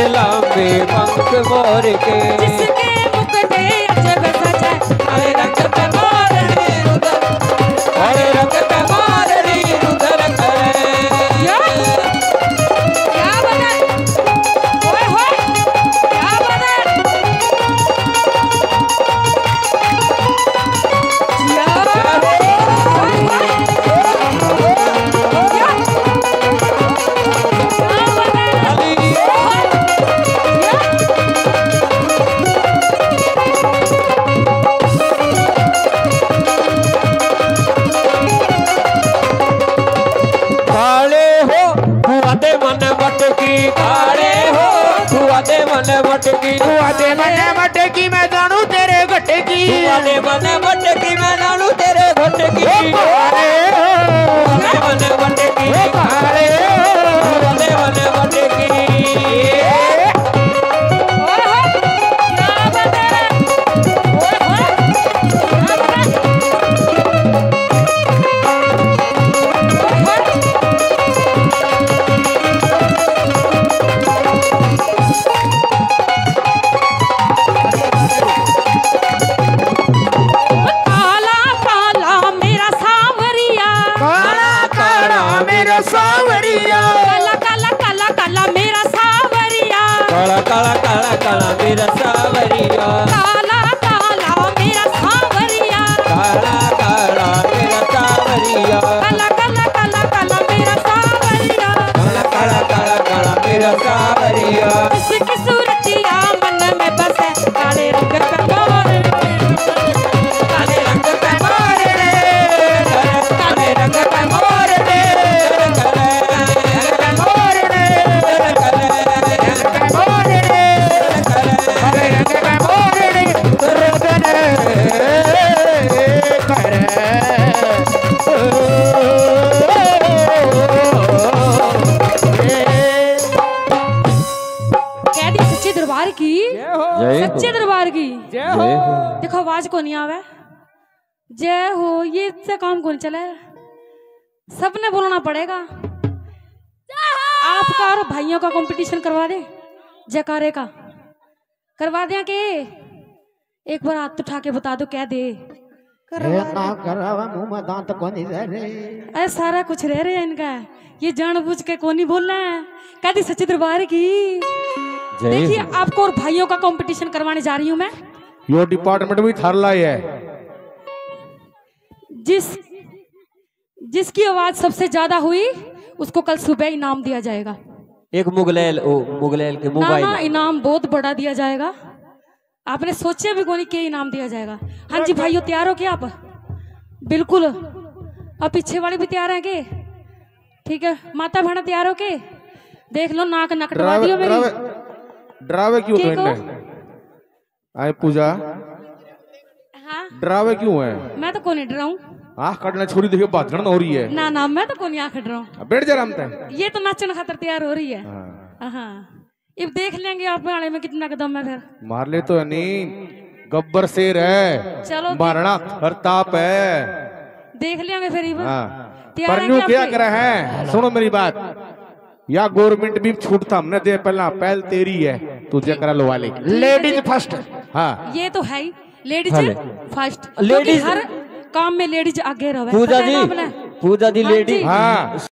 लांबे पंख मोर के, जिसके मुकुटे अजब सजा, हरे रंग पे मोरनी रुदर, हरे रंग पे मोरनी रुदर करे। क्या बना, ओए होए, क्या बना, मटकी मैं जानू तेरे घटकी, मन मटकी मैं जानू तेरे घटकी, मन मटकी काले मन मटकी। सावरिया काला काला काला काला मेरा सावरिया, काला काला काला काला मेरा सावरिया, काला काला मेरा सावरिया, काला काला मेरा सावरिया, काला काला काला काला मेरा सावरिया, काला काला काला काला मेरा सावरिया। जिसकी सूरतिया मन में बसे, काले रंग पे मोर, काले रंग पे मोर रे, काले रंग पे मोर रे, दरबार की, सच्चे दरबार की जय हो। देखो आवाज को नहीं आवे, जय हो ये से काम कौन चले, सबने बोलना पड़ेगा। आपका और भाइयों का कंपटीशन करवा दे, जयकारे का करवा दें के एक बार हाथ उठा के बता दो क्या दे। मुंह में दांत कोनी रे, अरे सारा कुछ रह रहे हैं इनका, ये जानबूझ के कोनी बोल रहे हैं। कहती सच्चे दरबार की। देखिए आपको और भाइयों का कंपटीशन करवाने जा रही हूँ मैं। यो डिपार्टमेंट भी थारला है। जिसकी आवाज सबसे ज्यादा हुई उसको कल सुबह इनाम दिया जाएगा। एक मुगलैल के मोबाइल ना इनाम बहुत बड़ा दिया जाएगा, आपने सोचे भी कोनी के इनाम दिया जाएगा। हाँ जी भाइयों तैयार हो क्या आप? बिल्कुल। अब पीछे वाले भी तैयार हैं के? ठीक है माता बहना तैयार हो के? देख लो नाक नकटवा दियो मेरी। डरावे क्यों तो इनने? आए पूजा हाँ डरावे क्यों है? मैं तो कोनी डराऊं। आँख काटना छोड़ी देखिए बात करना हो रही है। ना मैं तो कोनी आँख डराऊं। बैठ जा रमते। ये तो नाचन खातर तैयार हो रही है। हाँ अब देख लेंगे आप आने में कितना कदम है। फिर मार ले तो नहीं, गब्बर शेर है, चलो मारना प्रताप है, देख लेंगे फिर। परन्यू क्या कर रहे हैं? सुनो मेरी बात, या गवर्नमेंट भी छूटता हमने दे, पहल तेरी है, तुझे करा लो वाले लेडीज फर्स्ट। हाँ ये तो है लेडीज फर्स्ट, लेडीज हर काम में लेडीज आगे रहे। पूजा जी लेडीज। हाँ